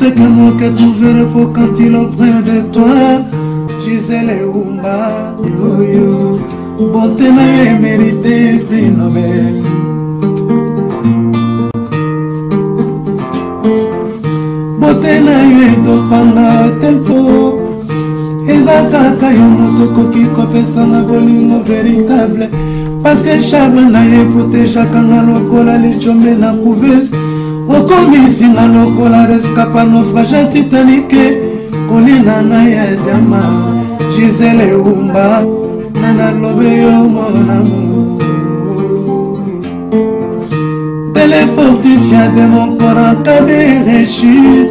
sais que mon cœur trouverait faux quand il est près de toi. Gisèle Oumba, yo yo, beauté n'a mérité prix Nobel. Beauté n'a dopanga tempo. Ezakaka yo motoko ki kopesa na bolingo véritable. Parce que charme na ye protégeaka nga lokola lichombe na couveuse. Okomisi nga lokola rescapa naufrage titanique. Kolinga na ya diama Gisèle Oumba nana lobe yo mon amour. Télé fortifiant de mon corps en cas de rechute.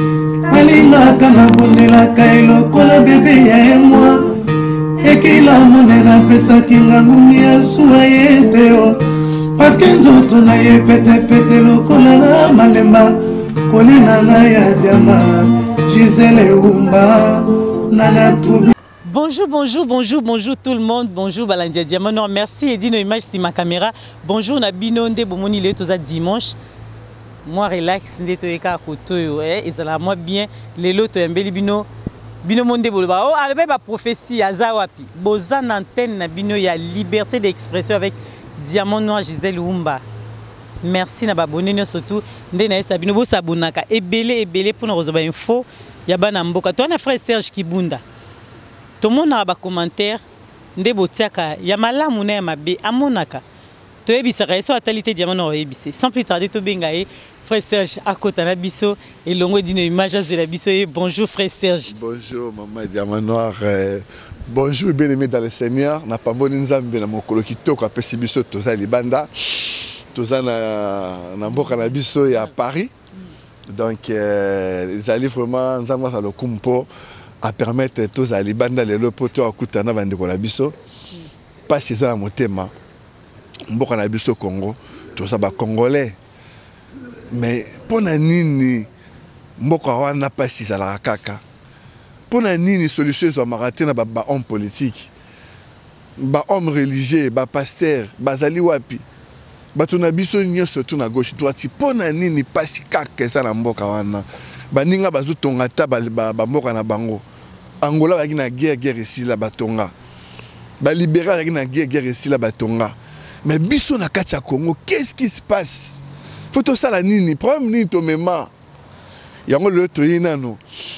Alingaka na bondelaka elokola bébé ya moi. Ekila monena pesaki nga ngumi ya suwa ye teo. Parce que nzoto na ye pete pete lokola na malemba. Kolina na ya diama Gisèle Oumba nana troubi. Bonjour, bonjour, bonjour, bonjour tout le monde. Bonjour Balandia Diamant. Non, merci Eddie nos images sur ma caméra. Bonjour Nabino Nde Bomoni le toza dimanche. Moi relax ndeto eka koto yo ezala moi bien lelo to yambeli bino monde boloba oh albe ba prophétie azawapi boza na antenne na bino ya liberté d'expression avec Diamant Noir Gisèle Oumba. Merci na babone no surtout nde na esa bino bo sabonaka ebele pour na rezoba info ya bana mboka to na frère Serge Kibunda. To mona ba commentaire nde botiaka ya malamu na ya mabe amonaka. To ebisaka eso atalité Diamant Noir ebise sans plus tarder to bengae frère Serge à côté na biso et longo dino image de la biso. Bonjour frère Serge. Bonjour maman Diamant Noir. Bonjour bien aimé dans le Seigneur. Na pamboni nzambe na mokolo kitoko apesi biso toza libanda. Toza na mboka na biso ya Paris. Donc ils allaient vraiment nzambe sa lokumpo à permettre toza libanda lelo poto akutana bandeko na biso. Pas ça na motema. Mboka na biso Congo, toza ba Congolais. Mais pona nini mboka wana pasi za kaka. Pona nini solution zo maraté na ba homme politique. Ba homme religieux, ba pasteur, bazali wapi. Ba tuna biso nyoso tu na gauche droite. Pona nini pasi kaka za na mboka wana. Ba ninga bazu tonga ta ba mboka na bango. Angola ba na guerre ici la batonga. Ba libéral na guerre ici la batonga. Mais biso na kati ya Congo, qu'est-ce qui se passe? Faut tout ça la nini, problème ni to mema. Yango le toyina no.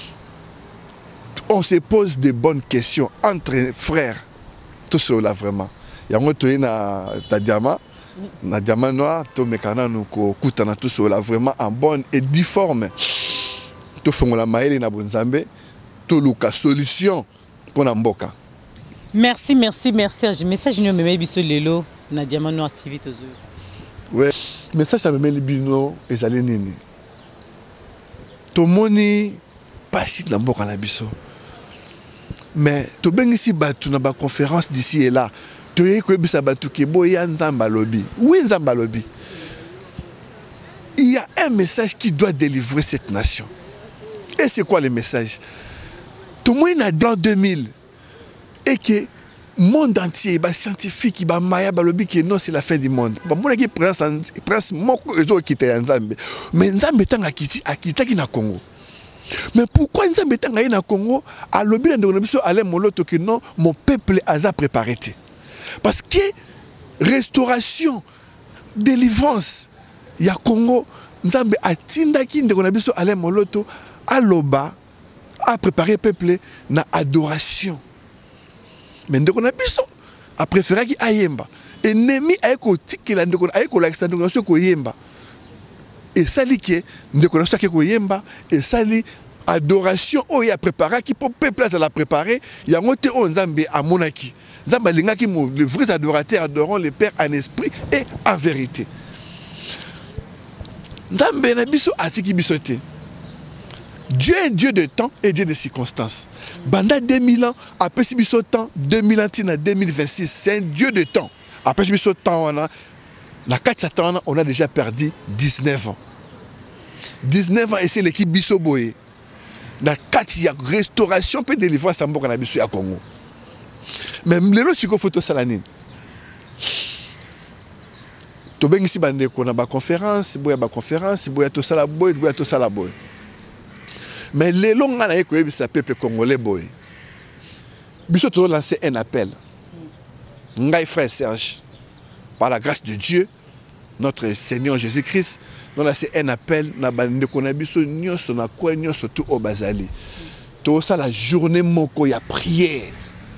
On se pose de bonnes questions entre frères. Tout cela vraiment. Yango toyina ta diamant, na Diamant Noir, to mekana no ko kutana tout cela vraiment en bonne et due forme. To fongola maele na bonzambe, to luka solution pour na mboka. Merci. Message nous me biso lelo. Na Diamant Noir TV tozo. Ouais, mais ça me met les bino et ça les nini. To moni pas na mboka na biso. Mais to ben ici batu na ba conférence d'ici et là. To yé ko bisa batu ke boya nzamba lobi. Oui nzamba lobi. Il y a un message qui doit délivrer cette nation. Et c'est quoi le message? To moi na dans 2000 et que monde entier, les scientifiques, les maya, balobi que non c'est la fin du monde. Bon, moi qui prince moko ezo quitter Nzambe. Mais Nzambe tanga akitaki na Congo. Mais pourquoi Nzambe tanga na Congo a lobi na ndeko biso ale moloto que non mon peuple a préparé. Parce que restauration, délivrance ya Congo Nzambe atindaki ndeko biso ale moloto aloba a préparé peuple na adoration. Mais ndeko na biso a préféré ki ayemba ennemi ayeko tikela ndeko ayeko lakisa ndeko na biso ko yemba et sali ki ndeko na biso ko yemba et sali adoration oyo a préparé ki pour peuple à la préparer yango te o Nzambe amonaki Nzambe lingaki mo les vrais adorateurs adorant le Père en esprit et en vérité. Nzambe na biso atiki biso te. Dieu est Dieu de temps et Dieu de circonstances. Banda 2000 ans, après si biso temps, 2000 ans, 2026, c'est un Dieu de temps. Après si biso temps, on a déjà perdu 19 ans. 19 ans et c'est l'équipe biso boye. La 4 il y a restauration peut délivrer à Sambo na biso ya Congo. Même les autres chiko photo salanine. To bengi si bande ko na ba conférence, boya ba conférence, boya to sala boy, boya to sala boy. Mais les longs à la peuple congolais boy. Biso to lancer un appel. Ngai frère Serge, par la grâce de Dieu, notre Seigneur Jésus-Christ, nous lancer un appel na bande ko na biso nyonso na kwa nyonso tout au bazali. To ça la journée moko ya prière.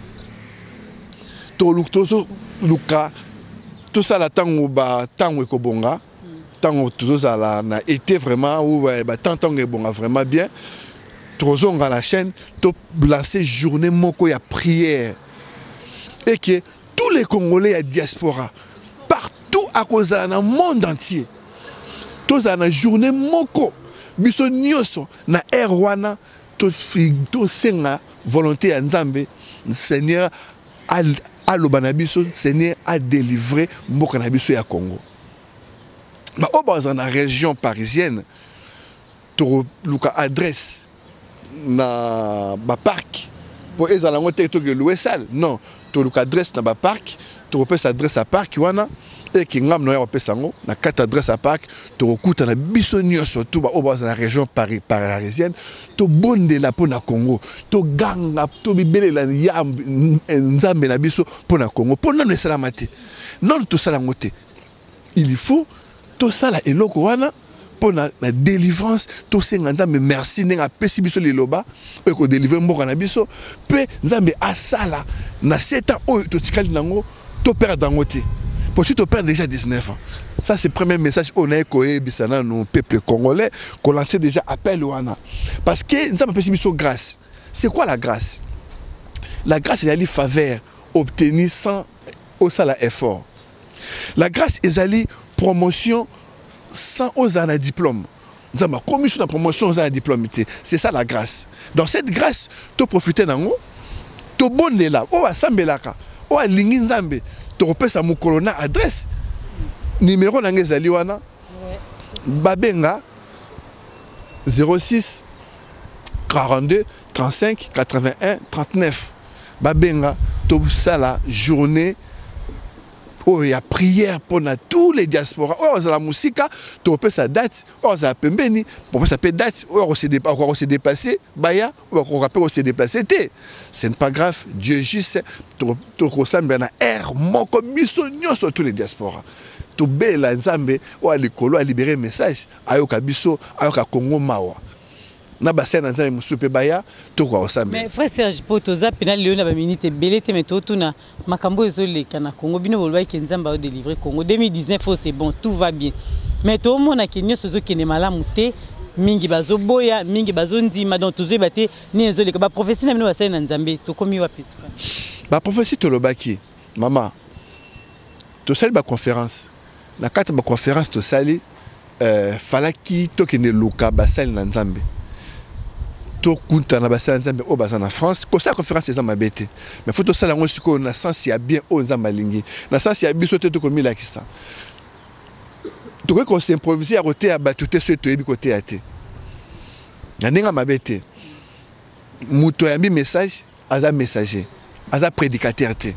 To luka tout ça la tango ba tango ekobonga. Tango tout ça la na été vraiment ou ba tango ebonga vraiment bien. Trozong à la chaîne, to lancer journée moko ya prière. Et que tous les Congolais à diaspora, partout à cause dans le monde entier, tous à la journée moko, biso nyoso na erwana, to senga volonté à Nzambe, Seigneur a l'obanabiso, Seigneur a délivré moko na biso ya Congo. Mais au bas dans la région parisienne, to luka adresse na ba parc pour les alangos territoire louer salle non to luka adresse na ba parc to repère adresse à parc wana et qui ngam no ya repère sango na quatre adresse à parc to okuta na biso nyonso tout ba au bas dans la région parisienne to bonde la pona Congo to ganga to bibele la ya nzambe na biso pona Congo pona no salamate non to salangote il faut to sala eloko wana pour la délivrance, tout ce mais merci n'a pas si biso les loba et que délivrer mboka na biso pe nzambe asala na 7 ans o to tikali nango to perdre dangote pour si to perdre déjà 19 ans. Ça c'est le premier message on a écoé bisana nos peuples congolais qu'on lançait déjà appel wana parce que nzambe pas si biso grâce. C'est quoi la grâce? La grâce c'est la faveur obtenue sans au sala effort. La grâce est la promotion sans oser un diplôme. Nous avons commis sur la promotion aux un diplôme. C'est ça la grâce. Dans cette grâce, tu profites d'ango, tu bonnes là, ou à Sambelaka, ou à Lingin Zambe, tu repères sa moukolona adresse. Numéro d'Angezali wana, Babenga 06 42 35 81 39. Babenga, tu ça la journée. Oh, il y a prière pour tous les diasporas. Oh, la musique, tu repères sa date. Oh, ça pembeni. Pour ça peut date. Oh, on s'est déplacé. Baya, on rappelle s'est déplacé. Ce n'est pas grave. Dieu juste, tu ressembles à air, moko bisonio sur tous les diasporas. Tu belle la nzambe, oh, l'écolo a libéré un message. Ayoka biso, ayoka Congo mawa. Na bassin na nzambe musupe baya to kwa osambe. Mais frère Serge Potoza penal Léon na ba minute belete meto na makambo ezoleka na Congo bino bolwa ki nzamba o délivrer Congo 2019 c'est bon tout va bien. Mais to mona ki nyoso zo kene malamu te mingi bazo boya mingi bazo ndima donc tozo bate ni ezoleka ba prophétie na bino basai na nzambe to komi wapi suka. Ba prophétie to lobaki mama to sali ba conférence na kata ba conférence to sali falaki to kene luka basali na nzambe. To kunta na basala nzambe o baza na France ko sa conférence eza mabete mais faut to sala ngo siko na sens ya bien o nzamba lingi na sens ya biso te to ko mila kisa to ko s'improviser à côté à batute ce to yebi côté até na ninga mabete muto ya mi message aza messager aza prédicateur te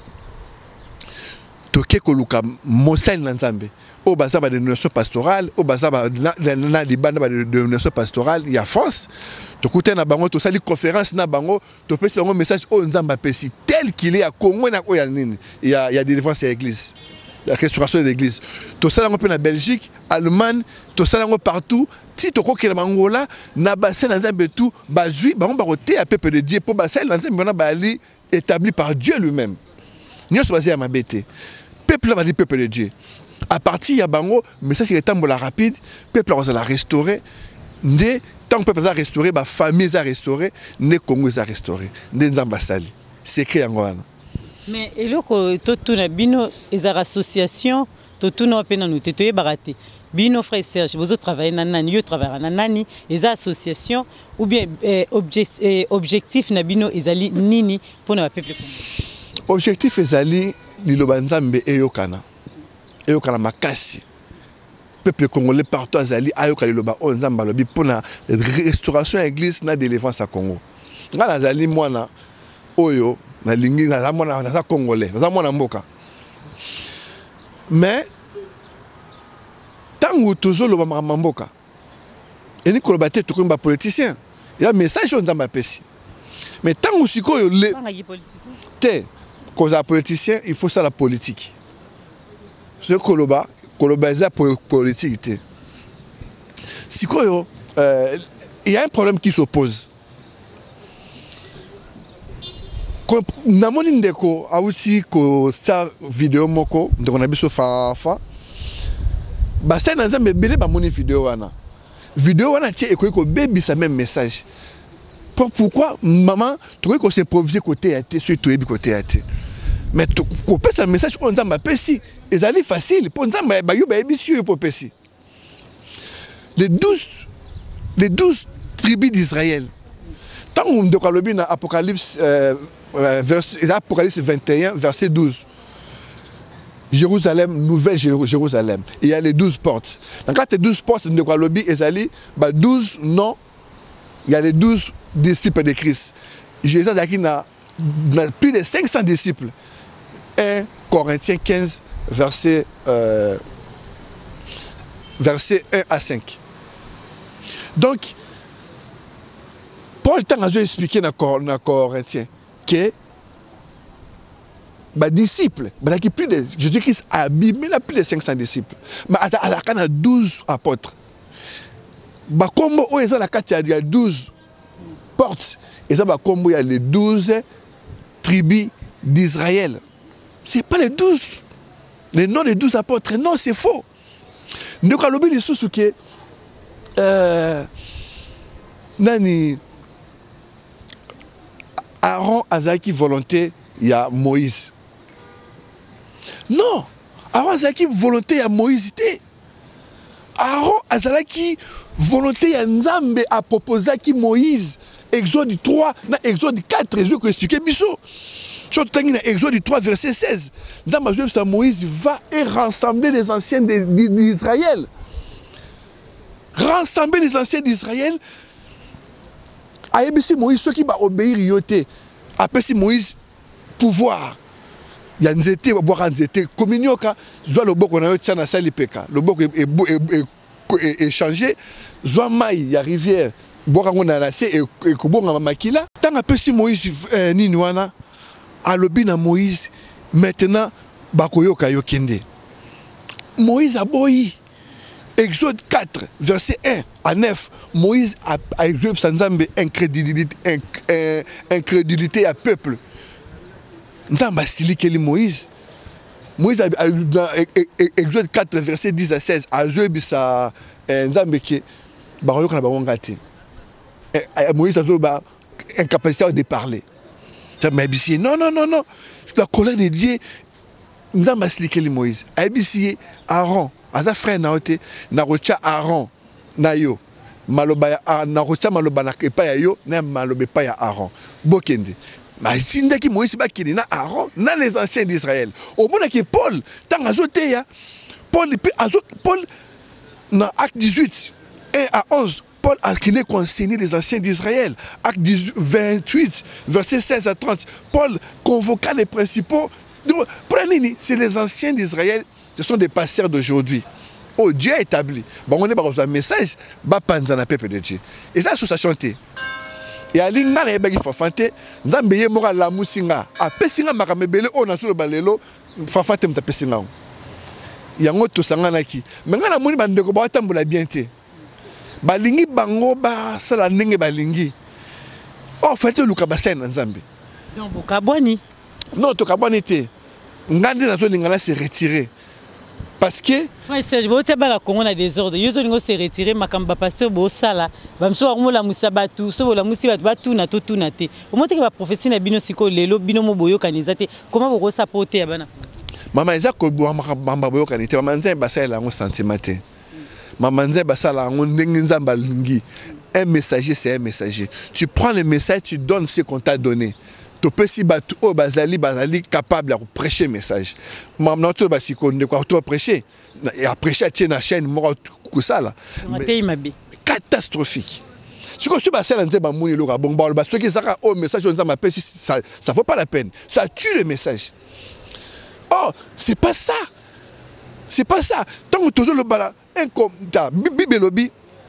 to ke ko luka mosali na nzambe au bazar de dénomination pastorale, au bazar na libanda de dénomination pastorale, il y a France. Tu écoutes na bango, tu sali conférence na bango, tu peux faire un message au nzamba pesi tel qu'il est à Congo na il y a des défenses à l'église. La restauration de l'église. Tu sali un peu en Belgique, Allemagne, tu sali un partout. Si tu crois na Angola, na bassin na nzamba tout, bazui, bango baroté à peuple de Dieu pour bassin na nzamba na bali établi par Dieu lui-même. Nous sommes basés à Mabete. Peuple va dire peuple de Dieu. À partir de Bango, mais ça c'est le temps rapide, le peuple va la restaurer. Tant que le peuple va restaurer, la famille va restaurer, le Congo va restaurer. C'est écrit en Goana. Mais et là, tout na bino les associations, tout na peine nous tétoyer baraté. Bino frère Serge, vous travaillez na nani, yo travaille na nani, les associations ou bien objectif na bino ezali nini pour na peuple congolais. Objectif ezali lilobanzambe eyokana. Eyokana makasi. Peuple congolais partout azali ayoka liloba onzamba lobi pour la restauration église na délivrance à Congo. Ngala azali mwana oyo na lingi na mwana na congolais, na mwana mboka. Mais tangu tozolo ba mboka. Eni kolobate to komba politicien. Il y a un message on zamba pesi. Mais tant aussi que les té cause à politicien, il faut ça la politique. Ce koloba za politique té. Si quoi il y a un problème qui s'oppose. Namoni ndeko awuti ko sa vidéo moko ndeko na biso fa ba ça dans un belé ba moni vidéo wana tie ekoki ko baby sa même message. Pourquoi maman tu ko s'improviser côté à té sur to ebi côté à té. Mais ko pesa message on nzamba pesi ezali facile pour nzamba ba yo ba ebi sur pour pesi. Les 12 tribus d'Israël. Tant on de kalobi na Apocalypse Apocalypse 21, verset 12. Jérusalem, nouvelle Jérusalem. Il y a les 12 portes. Donc là, les 12 portes de Kwalobi, et 12 noms. Il y a les 12 disciples de Christ. Jésus a plus de 500 disciples. 1 Corinthiens 15, verset 1 à 5. Donc, Paul a expliqué dans Corinthiens que les disciples, Jésus-Christ a abîmé plus de 500 disciples. Mais il y a 12 apôtres. Comme il y a 12 portes, il y a les 12 tribus d'Israël. Ce n'est pas les noms des 12 apôtres. Non, c'est faux. Nous avons dit que Aaron azaki volonté, il y a Moïse. Non, Aaron azaki volonté, il y a Moïse. Aaron azaki volonté, il y a Nzambe à proposer qui Moïse. Exode 3, Exode 4, je vais expliquer Bissot. Surtout dans Exode 3, verset 16. Moïse va et rassembler les anciens d'Israël. Rassembler les anciens d'Israël. Aïe, Moïse, ceux qui vont obéir, yoté. Après, si Moïse, pouvoir. Il y a une boire une communion, soit le bok on a eu tchana salipeka. Le bok est changé. Soit maï, il y a rivière. Boire on a lassé et kubon a makila. Tant après, si Moïse, Ninouana, a lobby à Moïse, maintenant, bakoyo kayo kende. Moïse a boyi. Exode 4, verset 1 à 9, Moïse a joué Nzambe incrédulité à peuple. Nzamba silikeli Moïse. Moïse a Exode 4, verset 10 à 16, a joué Nzambe qui baroyo na bangate. Moïse a joué incapacité de parler. Non, non, non, non. La colère de Dieu, Nzamba silikeli Moïse. Abisiye Aaron. Aza frère naote na rocha Aaron na yo maloba na rocha maloba na epa ya yo na maloba epa ya Aaron bokende mais sindaki Moïse bakini na Aaron na les anciens d'Israël au moment que Paul tant azote ya Paul na acte 18 1 à 11 Paul a créé conseiller les anciens d'Israël. Acte 28 verset 16 à 30 Paul convoqua les principaux. C'est les anciens d'Israël. Ce sont des pasteurs d'aujourd'hui. Oh, Dieu a établi. Bon, on est dans un message. Bapanza na peuple de Dieu. Et ça, association T. Et à l'ingma na ebagi fafante, nzambeye mora la musinga. A pesinga makamebele o na tulo balelo, fafate mta pesinga. Yango to sangana ki. Menga na moni bandeko ba tambola bien te. Balingi bango ba sala ndenge balingi. Oh, fate luka basena nzambe. Donc bokabwani. Non, to kabwani te. Ngande na zo lingala se retirer. Parce que frère bote ba la Congo na désordre yozo lingo se retirer makamba pasteur bo sala bamso wa la musabatu so la musibatu batu na to tuna te o mote ke ba prophétie na bino siko lelo bino mo boyo kanizate comment boko sapoter ya bana mama eza ko mama boyo kanite mama nzemba basala ngo sentiment te mama nzemba basala ngo ndenge nzamba lingi un messager c'est un messager tu prends le message tu donnes ce qu'on t'a donné. Tu peux si battre au bazali capable de prêcher le message. Maintenant tu vas si prêcher et à prêcher à la chaîne moi tout ça là. Catastrophique. Ce que je suis passé dans mon loga bon parce que ça au message ça vaut pas la peine. Ça tue le message. Oh, c'est pas ça. C'est pas ça. Tant que tu le bala un comme ta bibelobi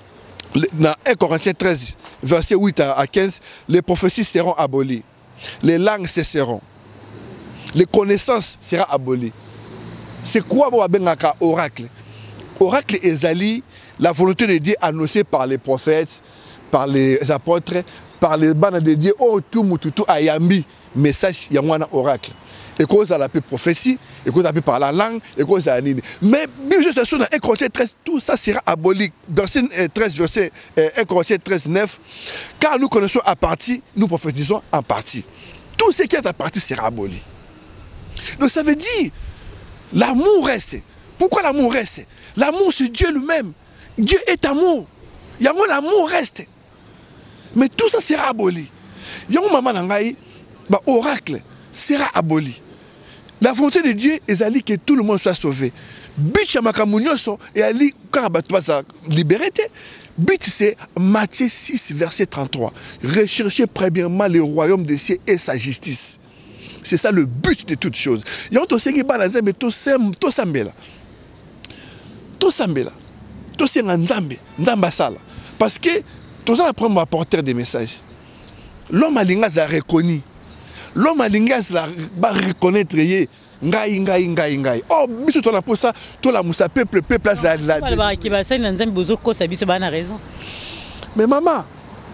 Dans 1 Corinthiens 13, verset 8 à 15, les prophéties seront abolies. Les langues cesseront. Les connaissances seront abolies. C'est quoi un oracle? Oracle ezali, la volonté de Dieu annoncée par les prophètes, par les apôtres, par les bandes de Dieu. Oh, tout mututu ayambi. Message, il y a un oracle. Et cause à la prophétie, et cause à par la langue, et cause à nini. Mais, dans 1 Corinthiens 13, tout ça sera aboli. Verset 13, verset 1 Corinthiens 13, 9. Car nous connaissons à partie, nous prophétisons en partie. Tout ce qui est à partie sera aboli. Donc ça veut dire, l'amour reste. Pourquoi l'amour reste? L'amour, c'est Dieu lui-même. Dieu est amour. Il y a l'amour reste. Mais tout ça sera aboli. Il y a un moment nangai, oracle sera aboli. La volonté de Dieu est que tout le monde soit sauvé. But et ali quand libéré. But c'est Matthieu 6 verset 33. Recherchez premièrement le royaume des cieux et sa justice. C'est ça le but de toutes choses. Il y a un qui balance mais tout sambela. Tout sambela. Tout c'est nzambe, nzamba sala. Parce que tout ça prend un porteur des messages. L'homme a reconnu. L'homme a reconnaître ngai. Oh, biso to la posa, to la musa peuple place la. Mais maman,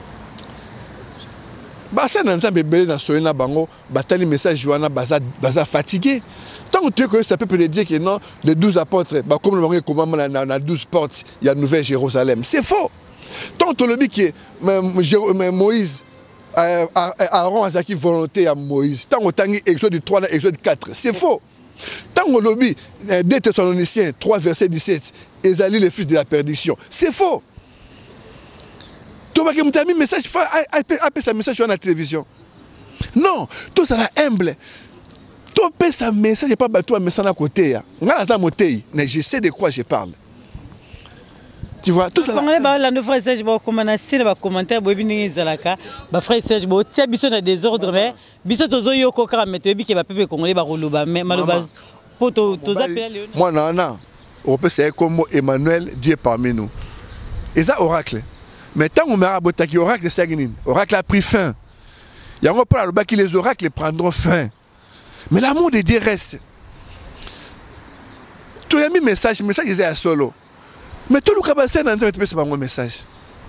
basa nzambe belé na soyena bango, batali message wana baza fatigué. Tant que tu ça peut dire que non, les 12 apôtres, comme le monde commandement na 12 portes, il y a Nouvelle Jérusalem. C'est faux. Tant que le dit que Moïse Aaron a qui volonté à Moïse. Tant qu'on tangi Exode 3 et Exode 4, c'est faux. Tant qu'on lobby 2 Thessaloniciens 3 verset 17, Ésalie le fils de la perdition, c'est faux. Tu vas me dire message, appelle ça message sur la télévision. Non, tout ça est humble. Tu appelles ça message, pas battu un message à côté. Mais je sais de quoi je parle. Tu vois, tout ça. Les frères Serge, commentaire, frère Serge, tia biso na désordre, mais biso tozo yoko kara metebi ke ba peuple congolais ba roloba, mais malobaz poto toza pele. Moi non, on peut c'est comme Emmanuel, Dieu est parmi nous. Et ça oracle. Mais tant on m'a botaki oracle c'est gnin. Oracle a pris fin. Il y a un peu là que les oracles prendront fin. Mais l'amour de Dieu reste. Tu as mis message est à solo. Mais tout le cabassé dans un c'est pas mon message.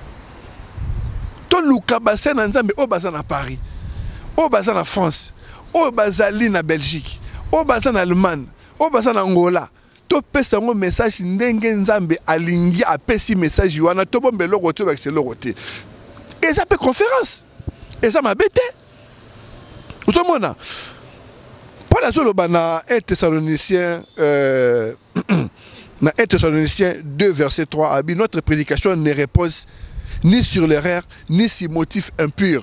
Tout le cabassé dans un au bazar à Paris, au bazar en France, au bazar en Belgique, au bazar en Allemagne, au bazar en Angola. Tout pèse un message ndenge nzambe alingi a pesi message wana to bombe logoto avec ce logoté. Et ça peut conférence. Et ça m'a bêté. Tout le monde. Pour la zone bana 1 Thessaloniciens dans 1 Thessaloniciens 2 verset 3, notre prédication ne repose ni sur l'erreur, ni sur motif impur.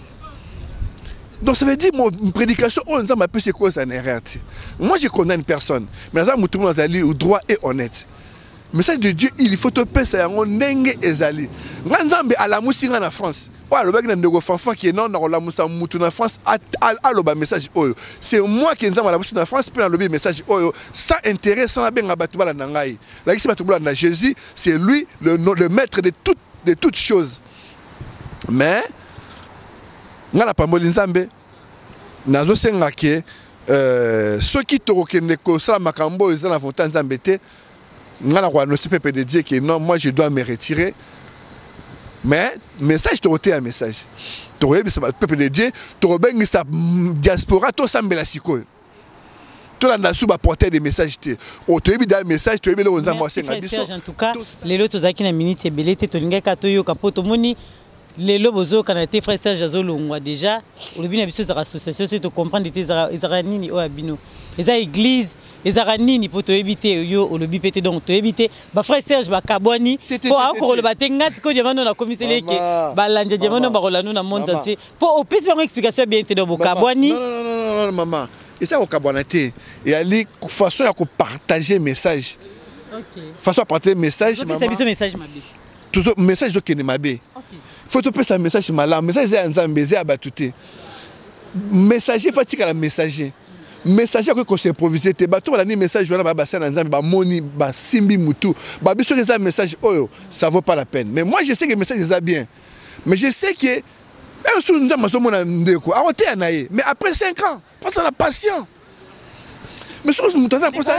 Donc ça veut dire mon prédication, on nous a appelé c'est quoi ça une erreur. Moi je connais une personne, mais ça tout le monde a dit droit et honnête. Le message de Dieu, il faut te payer ça en nenge ezali. Nganzambe à la musinga en France. Ouais, le bagage de fanfan qui est non dans la musa mutu en France à le message oyo. C'est moi qui nzamba la musinga en France puis le message oyo sans intérêt sans benga batubala nangai. Là ici batubala na Jésus, c'est lui le maître de toutes choses. Mais ngala pamboli nzambe nazo senga ke ceux qui torokende ko sala makambo ezala volonté nzambe te. Peuple de Dieu que non, moi je dois me retirer. Mais message, tu as un message. Tu as un peuple de Dieu, tu as une diaspora, tu as un message. Tu as apporté des messages. Tu as un message, tu as un message. En tout cas, les lots qui ont minute et belé, tu as un capote moni. Les lobos qui ont été frères Serge Azolongwa déjà, au début, il y a des associations, tu comprends des Zaranini ou Abino. Les églises. Les aranini pour te éviter yo le bipété donc te éviter ba frère Serge ba kabwani pour encore le batenga ko demande na commissaire que ba lanja demande ba rolano na monde entier pour au plus une explication bien te do kabwani non maman et ça au kabwanate et ali façon à partager message. OK. Façon à partager message maman. C'est message mabé. Tout message que ne mabé. OK. Faut te passer un message malin, message à nzambe à batuté. Messager fatigue à la messager. message ko s'improviser te bato la ni message wana ba bassin nzambe ba moni ba simbi mutu ba biso que ça message oyo ça vaut pas la peine mais moi je sais que le message est bien mais je sais que un sou nzambe so mona ndeko a oté anaye mais après 5 ans parce que la patient mais so mutu ça pour ça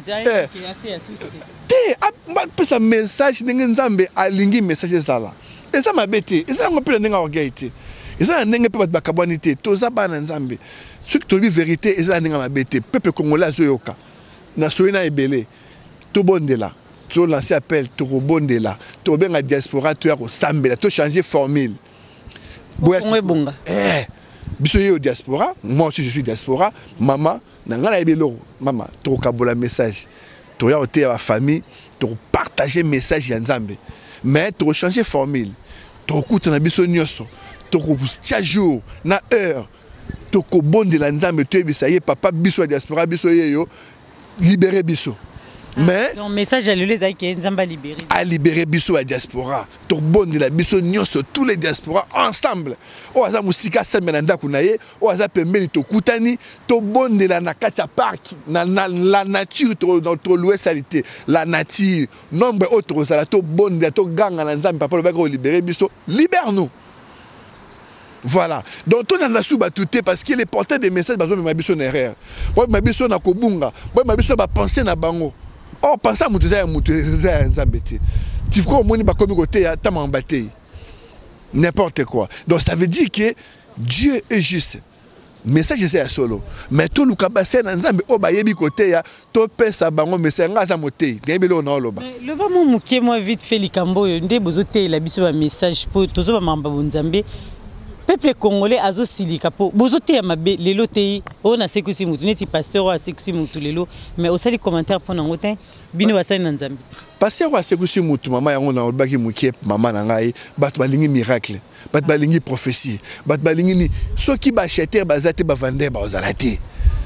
te ça message ndenge nzambe alingi message ezala et ça m'a bêté et ça ngopela ndenge orgueil et ça ndenge pe ba kabwanité toza bana nzambe ce que tu dis vérité et ça ndenge ma bêté peuple congolais azoyoka na soina ebele to bondela to lancer appel to bondela to benga diaspora to ya ko sambela to changer formule bonga biso yo diaspora moi aussi je suis diaspora maman na ngala ebelo maman to kabola message to ya oté ya famille to partager message ya nzambe mais to changer formule to kuta na biso nyoso to ko jour na heure to ko bonde la nzambe to ebisa ye papa biso diaspora biso yeyo libérer biso mais donc message à les aïe nzamba libérer à libérer biso la diaspora to bonde la biso nyoso tous les diaspora ensemble o aza musika sembe na ndaku na ye o aza pembeni to kutani to bonde la na kati ya parc na la nature to dans to l'ouest salité la nature nombre autre ça to bonde to ganga na nzambe papa le ba ko libérer biso libère-nous. Voilà. Donc tout na souba touté parce qu'il est porteur des messages bazo me biso na erreur. Moi ma biso na kobunga, moi ma biso ba penser na bango. Oh penser mutu za nzambete. Tu ko moni ba komi côté ya tamambate. N'importe quoi. Donc ça veut dire que Dieu est juste. Message c'est solo. Mais tout le kabase na nzambe o ba yebi côté ya to pesa bango message ngaza moté. Ngembelo na loba. Le ba mo muké moi vite fait likambo ndé bozoté la biso ba message pour tozo ba mamba bonzambe. Peuple congolais azo silika po bozote ya mabe lelo tei ona sekusi mutu neti pasteur wa sekusi mutu lelo mais osali commentaire pour nangote bino basali na nzambe pasteur wa sekusi mutu mama yango na obaki mukie mama na ngai bat balingi miracle bat balingi prophétie bat balingi ni soki ba acheter bazate ba vendre ba ozalate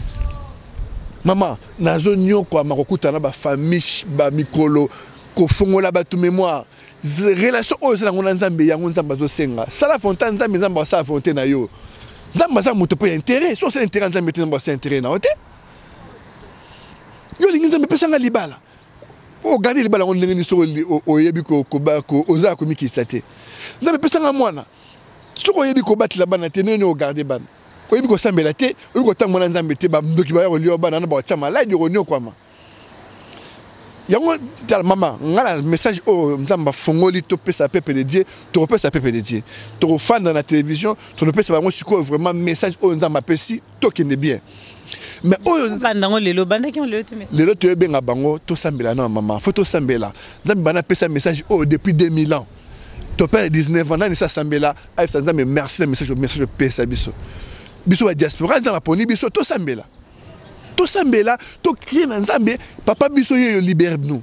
mama nazo nyoko makokuta na ba famille ba mikolo ko fongola ba tu mémoire relation aux gens nzambe yango nzamba zo senga sala fontaine nzambe nzamba sa fontaine na yo nzamba za muto pe intérêt so c'est intérêt nzambe te nzamba sa intérêt na ote yo lingi nzambe pesa nga libala o garder libala on lingi so o yebi ko oza ko miki sate nzambe pesa nga mwana so ko yebi ko batila bana te nene o garder bana o yebi ko sambela te o ko tang mwana nzambe te ba ndoki ba yo lio bana na ba chama la di ronyo kwama yango maman ngala message o nzamba fongoli to pesa peuple de Dieu to pesa peuple de Dieu to fan dans la télévision to ne pesa bango siko vraiment message o nzamba pesi to kende bien mais o bandango lelo bandaki on lelo te message lelo to benga bango to sambela na maman faut to sambela nzamba bana pesa message o depuis 2000 ans to père 19 ans na ça sambela ay ça nzamba merci le message pesa biso biso wa diaspora nzamba poni biso to sambela to sambela to crier na nzambe papa biso yo libère nous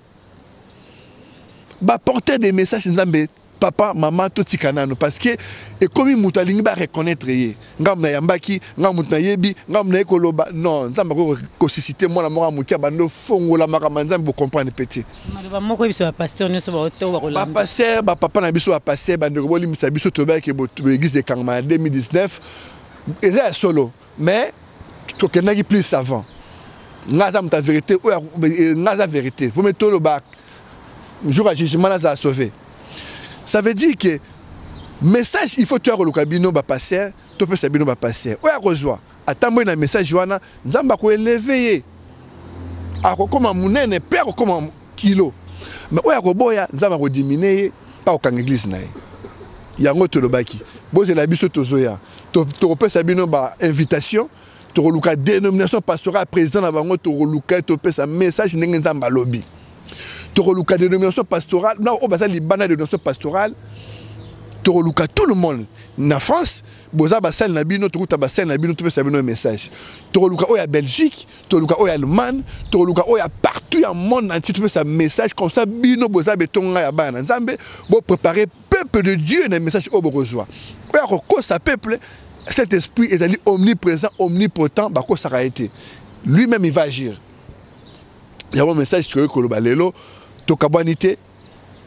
ba porter des messages nzambe papa maman to tikana no parce que et comme mutu alingi ba reconnaître ye ngam na yambaki ngam mutu na yebi ngam na ekoloba non nzamba ko susciter moi na mora mutu bando fongola makama nzambe bo comprendre petit maloba moko biso ba pasteur nyoso ba oto ba kolamba ba pasteur ba papa na biso ba pasteur bando ko limisa biso to ba ke bo église de Kangma 2019 et là solo mais to kenaki plus avant ngaza mta vérité ou ngaza vérité vous mettez le bac jour à jugement là ça sauver ça veut dire que message il faut tuer le cabino ba passer to pe sabino ba passer ou ya kozwa atambo na message wana nzamba ko élever ako koma munene père comme kilo mais ou ya ko boya nzamba ko diminuer pas au kang église na yango to le baki boze la biso tozoya to pe sabino ba invitation to luka dénomination pastorale président na bango to luka to pesa message ndenge nzamba lobby to luka dénomination pastorale na o basa libana dénomination pastorale to luka tout le monde na France boza basal na bino to kuta basal na bino to pesa bino message to luka o ya Belgique to luka o ya Allemagne to luka o ya partout ya monde entier to pesa message comme ça bino boza betonga ya bana nzambe bo préparer peuple de Dieu na message o bokozwa o ya ko sa peuple. Cet esprit est omniprésent, omnipotent, bako ça a été. Lui-même il va agir. Il y a un message sur le balelo, to kabwanité,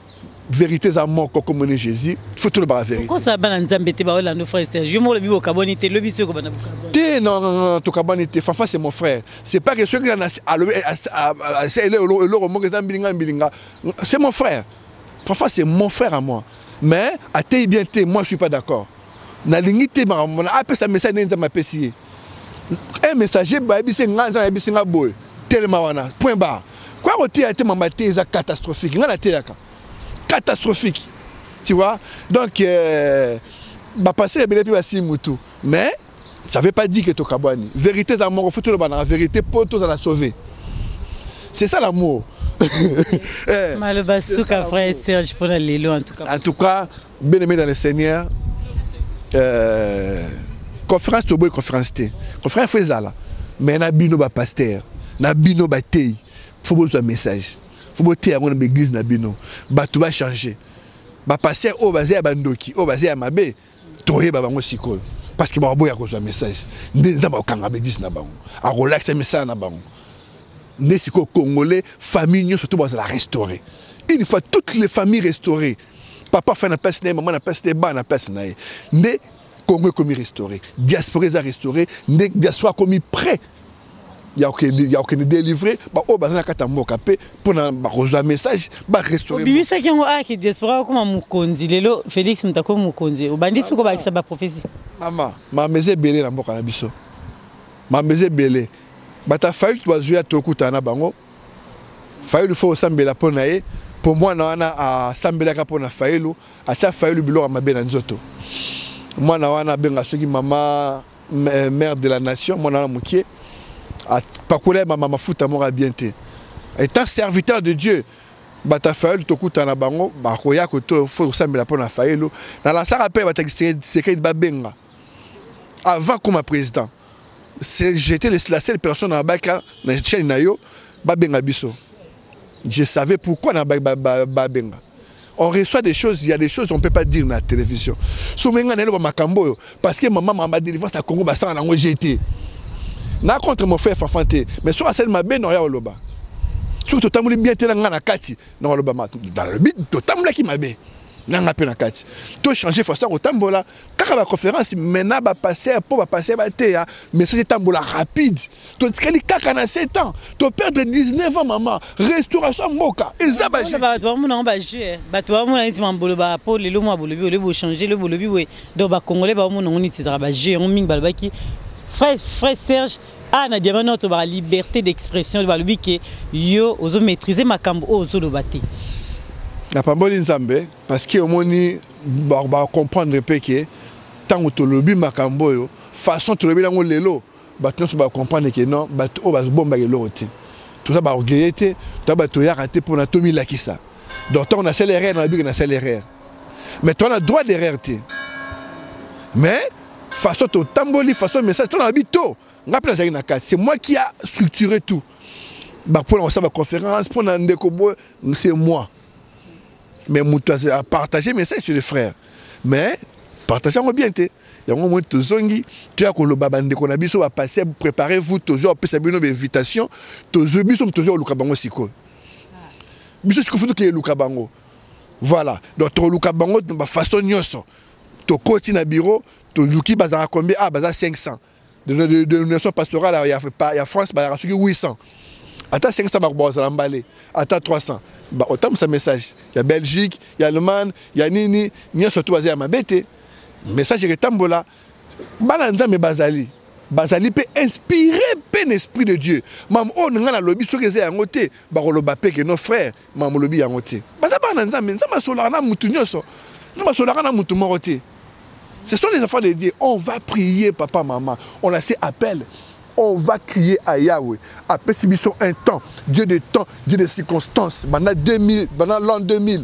vérité za moko comme on est Jésus faut tout le la vérité pourquoi ça bana nzambe te ba Orlando frère Serge yo mo le bibo kabonité le biso ko bana te non to kabonité Fafa c'est mon frère c'est pas que ceux qui c'est le mo que zambilinga c'est mon frère Fafa c'est mon frère à moi mais à te bien te moi je suis pas d'accord na lingité ma appelle ça message nzamba pesier un messager ba bisi nganza ya bisi ngaboy tellement wana point barre quoi côté a été mamaté ça catastrophique ngana te yaka catastrophique, tu vois. Donc, bah passer les bébés à Moutou. Mais ça ne veut pas dire que tu es Kabani. Vérité d'amour, il faut tout le monde. La vérité pour tous à la sauver. C'est ça l'amour. Malobasuka frère Serge pour aller loin en tout cas. En tout cas, bien aimé dans le Seigneur. Conférence de boy conférence T. Conférence fait ça là. Mais na bino ba pasteur, na bino ba tei. Faut besoin message. Faut botter à mon église na bino ba tout va changer ba passer au basé à bandoki au basé à mabe toye ba bango siko parce que ba boya ko un message ndenza ba kanga be 10 na bango a relax message na bango ndé siko congolais famille surtout ba la restaurer une fois toutes les familles restaurées papa fait na place maman na place ba na place na ndé Congo comme restauré diaspora za restauré ndé diaspora comme prêt il y a aucun délivré bah au bazin kata mboka pe pour na ba rejoindre message ba restaurer bibi ça qui a qui diaspora comme mukonzi lelo Félix mtako mukonzi obandi suko ba kisa ba prophétie maman ma meze belé na mboka na biso ma meze belé bata faille tu bazuya tokuta na bango faille faut sambela pona ye pour moi na wana a sambela ka pona faille a cha faille bilo ma bena nzoto moi na wana benga soki maman mère de la nation moi na mukie Pakoulé mama futa mora bien te étant serviteur de Dieu bata faël tokuta na bango ba koya ko to faut sambela pona faëlo na la sara pe bata secret babenga avant comme président j'étais la seule personne na baka na chaîne na yo babenga biso je savais pourquoi na babenga on reçoit des choses, il y a des choses qu'on ne peut pas dire dans la télévision. Soumenga na lo makambo parce que maman m'a délivré à Congo ba ça na j'étais na contre mon frère Fafante mais sur celle ma ben ya oloba surtout tamuli bien te na kati na oloba dans le but to tamula ki mabe na ngape na kati to changer façon au tambola kaka ba conférence maintenant ba passer pour ba passer ba te ya mais c'est tambola rapide to tikali kaka na 7 ans to perdre 19 ans maman restauration mboka ezaba je ba to mona ba jouer ba to mona nti mambolo ba pour le mo bolobi le bo changer le bolobi we do ba congolais ba mona ngoni tizara ba jouer on ming balbaki frère Serge a na diamant to ba liberté d'expression ba lobi ke yo ozo maîtriser makambo ozo lo baté na pamboli nzambe parce que omoni ba comprendre pe que tant to lobi makambo yo façon to lobi lango lelo ba to ba comprendre que non ba to ba bomba ke loti tout ça ba orgueillité to ba to ya raté pour na tomi la kisa donc on a accéléré na bi na accéléré mais tu as droit d'erreur mais façon to tamboli façon message ton habito ngapela zaki na kati c'est moi qui a structuré tout ba pour on ça ba conférence pour na ndeko bo c'est moi mais mutu a partager message sur les frères mais partager en bien té ya ngo mo to zongi tu as ko lo baba ndeko na biso ba passer préparez-vous toujours pesa bino invitation to zo biso toujours luka bango siko biso siko futu ke luka bango voilà donc to luka bango ba façon nyoso to koti na bureau to luki bazara combien ah baza 500 de l'union pastorale il y a France ba ya 800 attends 500 ba bazara mbalé attends 300 ba autant ça message il y a Belgique il y a Allemagne il y a nini nyoso to bazia mabete message retambola balanza me bazali peut inspirer ben esprit de Dieu mam on nga na lobi so keze yango te ba ko loba pe que nos frères mam lobi yango te baza balanza me nzama sola na mutu nyoso nzama sola na mutu morote. Ce sont les enfants de Dieu. On va prier, papa, maman. On a ces appels. On va crier à Yahweh. Après, si nous sommes un temps, Dieu de temps, Dieu de circonstances. Pendant 2000, pendant l'an 2000,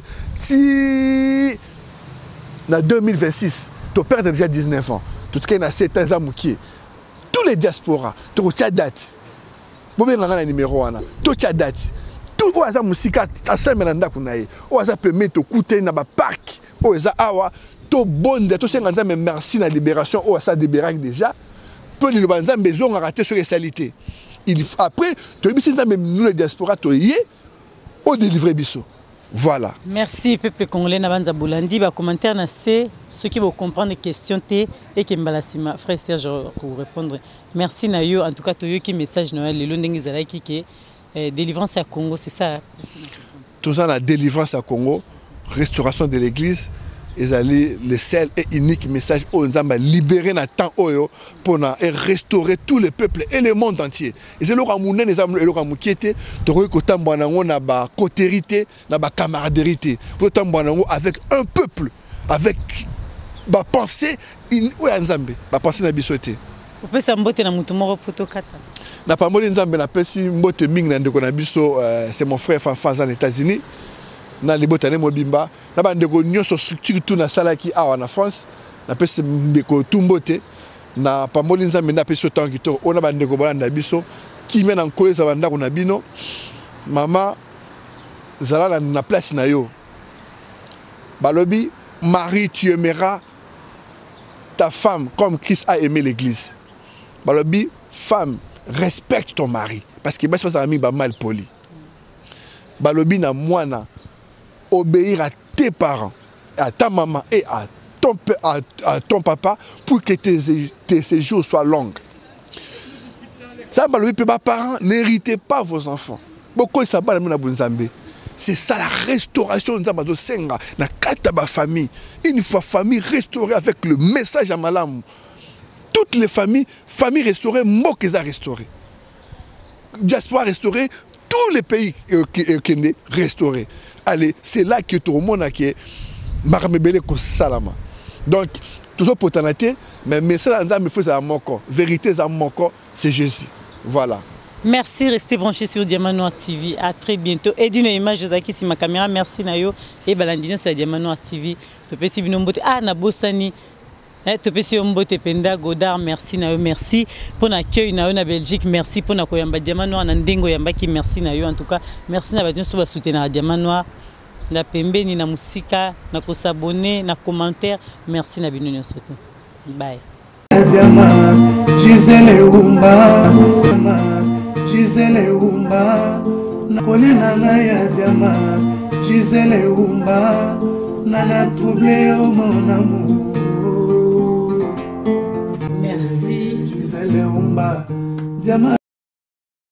si dans 2026, ton père a déjà 19 ans. Tout ce qui est 7 ans, tous les diasporas, tu as date. Vous avez un numéro 1. Tu as date. Tout le monde a musique à Saint-Mélanda. On a permis de coûter dans le parc. On a to bonde to senga mais merci na libération ou ça libérer déjà peu le banza besoin rater sur les saletés il après to bisi nzambe nous les diaspora to yé au délivrer biso Voilà. Merci peuple congolais Nabanza Boulandi. Ba commentaire na c'est ceux qui vont comprendre les questions et qui m'balasima frère Serge pour répondre. Merci Nayo en tout cas toyo qui message Noël le londeng ezalaki qui délivrance à Congo c'est ça. Tout ça la délivrance à Congo, restauration de l'église, ils allaient le seul et unique message où nous avons libéré notre temps pour restaurer tout le peuple et le monde entier. Et c'est le ramouné les hommes et le ramoukiété, de reconnaître bonango na ba cotérité, na ba camaraderie, autant bonango avec un peuple, avec ba pensée in ou nzambe, ba pensée na bisoté. Vous pouvez s'emboter na mutumoro protokata. Na pas moli nzambe na pesi mbote ming na ndeko na biso, c'est mon frère Fanfaz aux États-Unis. Na libotane mobimba na bandeko nyonso surtout na salaki awa na France na pesi ndeko tumbote na pamboli nzambe na pesi otangi to ona bandeko balanda biso ki mena nkoleza bandako na bino mama zala na place na yo balobi Marie tu aimeras ta femme comme Christ a aimé l'église balobi femme respecte ton mari parce que basi ami ba mal poli balobi na mwana obéir à tes parents, à ta maman et à ton papa pour que tes séjours soient longs. Ça, les parents, n'héritez pas vos enfants. C'est ça la restauration de la famille. Une fois famille restaurée avec le message à Malam. Toutes les familles restaurées, moi qui les a restaurées. Diaspora restaurée, tous les pays qui sont restaurés. Allez, c'est là que tout le monde a qui Maramebele ko salama. Donc, toujours pour t'anater, mais ça, il faut à mon corps. Vérité, à mon corps, c'est Jésus. Voilà. Merci, restez branchés sur Diamant Noir TV. À très bientôt. Et d'une image, Josaki, si ma caméra, merci Nayo. Et Balandino sur Diamant Noir TV. Tu peux si binombote. Ah, Nabosani. Tu peux si Ombote Penda, Godard, merci Nayo, merci pour l'accueil Nayo na Belgique, merci pour la Koyamba Diamant Noir, Nandengo Yambaki, merci Nayo en tout cas, merci Nabadion sur soutenir Diamant Noir, na Pembe, ni na Musika, na ko s'abonner, na commentaire, merci Nabino surtout. Bye. Diamant, Gisèle Oumba, Gisèle Oumba, Nakolina Naya Diamant, Gisèle Oumba, Nana troublé au mon amour. Merci. Gisèle Oumba, Diamant.